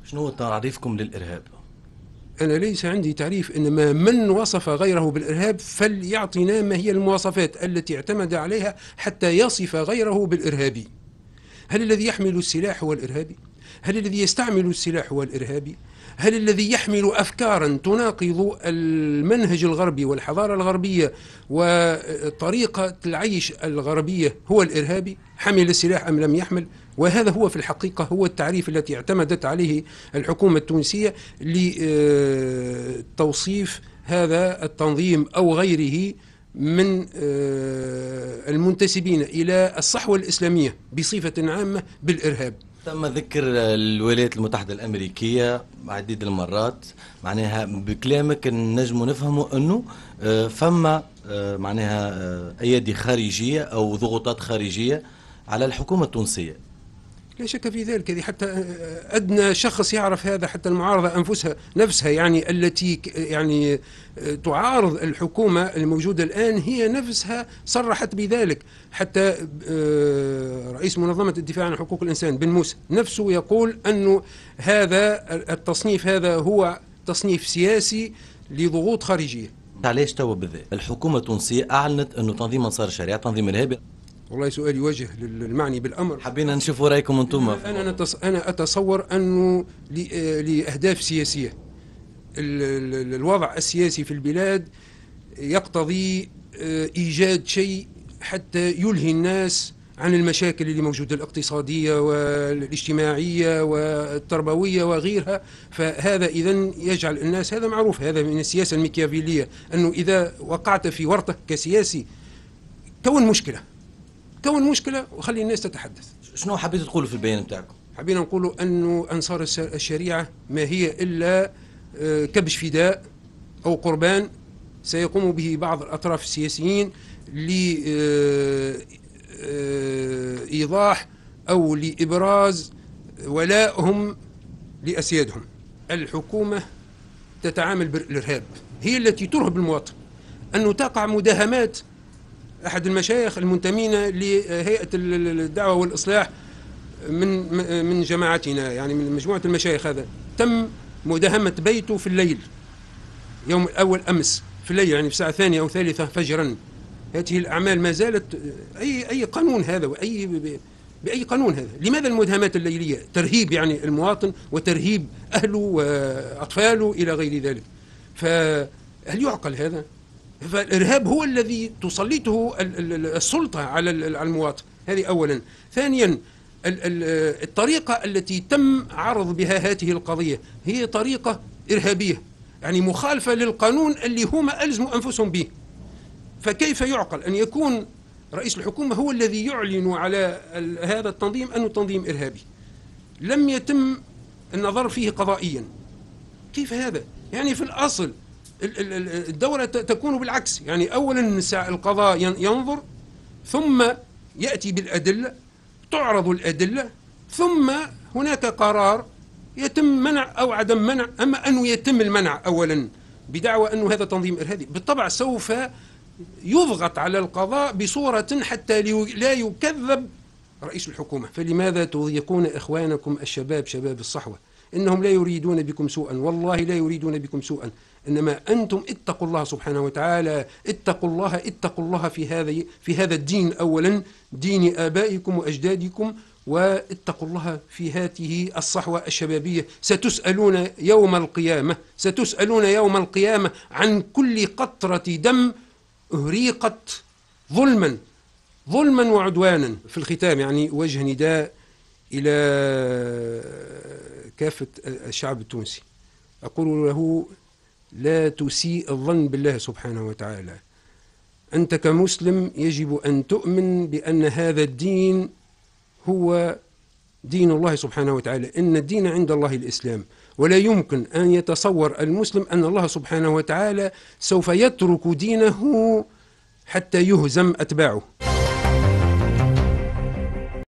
شنو تعريفكم للإرهاب؟ أنا ليس عندي تعريف، إنما من وصف غيره بالإرهاب فليعطينا ما هي المواصفات التي اعتمد عليها حتى يصف غيره بالإرهابي. هل الذي يحمل السلاح هو الإرهابي؟ هل الذي يستعمل السلاح هو الإرهابي؟ هل الذي يحمل أفكارا تناقض المنهج الغربي والحضارة الغربية وطريقة العيش الغربية هو الإرهابي؟ حمل السلاح أم لم يحمل؟ وهذا هو في الحقيقة هو التعريف التي اعتمدت عليه الحكومة التونسية لتوصيف هذا التنظيم أو غيره من المنتسبين إلى الصحوة الإسلامية بصفة عامة بالإرهاب. تم ذكر الولايات المتحدة الأمريكية عديد المرات، معناها بكلامك نجم نفهموا أنه فما معناها أيادي خارجية أو ضغوطات خارجية على الحكومة التونسية. لا شك في ذلك، هذه حتى أدنى شخص يعرف هذا، حتى المعارضة نفسها يعني التي يعني تعارض الحكومة الموجودة الآن هي نفسها صرحت بذلك. حتى رئيس منظمة الدفاع عن حقوق الإنسان بن موسى نفسه يقول أنه هذا التصنيف هذا هو تصنيف سياسي لضغوط خارجية. علاش توا بالذات الحكومة التونسية أعلنت أنه تنظيم أنصار الشريعة تنظيم إرهابي؟ والله سؤال يوجه للمعني بالأمر. حبينا نشوفوا رأيكم أنتم. أنا أتصور أنه لأهداف سياسية. الوضع السياسي في البلاد يقتضي إيجاد شيء حتى يلهي الناس عن المشاكل اللي موجودة الاقتصادية والاجتماعية والتربوية وغيرها. فهذا إذن يجعل الناس، هذا معروف، هذا من السياسة الميكافيلية، أنه إذا وقعت في ورطة كسياسي كون مشكلة وخلي الناس تتحدث. شنو حبيتوا تقولوا في البيان بتاعكم؟ حبينا نقولوا أنه أنصار الشريعة ما هي إلا كبش فداء أو قربان سيقوم به بعض الأطراف السياسيين لإيضاح أو لإبراز ولائهم لأسيادهم. الحكومة تتعامل بالإرهاب، هي التي ترهب المواطن. أنه تقع مداهمات. أحد المشايخ المنتمين لهيئة الدعوة والإصلاح من جماعتنا، يعني من مجموعة المشايخ، هذا تم مداهمة بيته في الليل يوم الأول أمس في الليل، يعني في الساعة 2 أو 3 فجرا. هذه الأعمال ما زالت. أي قانون هذا بأي قانون هذا؟ لماذا المداهمات الليلية؟ ترهيب يعني المواطن وترهيب أهله وأطفاله إلى غير ذلك. فهل يعقل هذا؟ فالإرهاب هو الذي تسلطه السلطة على المواطن. هذه أولا. ثانيا، الطريقة التي تم عرض بها هذه القضية هي طريقة إرهابية، يعني مخالفة للقانون اللي هم ألزموا أنفسهم به. فكيف يعقل أن يكون رئيس الحكومة هو الذي يعلن على هذا التنظيم أنه تنظيم إرهابي لم يتم النظر فيه قضائيا؟ كيف هذا؟ يعني في الأصل الدورة تكون بالعكس، يعني أولا القضاء ينظر ثم يأتي بالأدلة، تعرض الأدلة، ثم هناك قرار يتم منع أو عدم منع. أما أنه يتم المنع أولا بدعوى أنه هذا تنظيم إرهابي، بالطبع سوف يضغط على القضاء بصورة حتى لا يكذب رئيس الحكومة. فلماذا تضيقون إخوانكم الشباب، شباب الصحوة؟ إنهم لا يريدون بكم سوءا، والله لا يريدون بكم سوءا، إنما أنتم اتقوا الله سبحانه وتعالى. اتقوا الله في هذا الدين أولا، دين آبائكم وأجدادكم، واتقوا الله في هذه الصحوة الشبابية. ستسألون يوم القيامة عن كل قطرة دم أهريقت ظلما وعدوانا. في الختام يعني وجه نداء إلى كافة الشعب التونسي، أقول له: لا تسيء الظن بالله سبحانه وتعالى. أنت كمسلم يجب أن تؤمن بأن هذا الدين هو دين الله سبحانه وتعالى، إن الدين عند الله الإسلام. ولا يمكن أن يتصور المسلم أن الله سبحانه وتعالى سوف يترك دينه حتى يهزم أتباعه.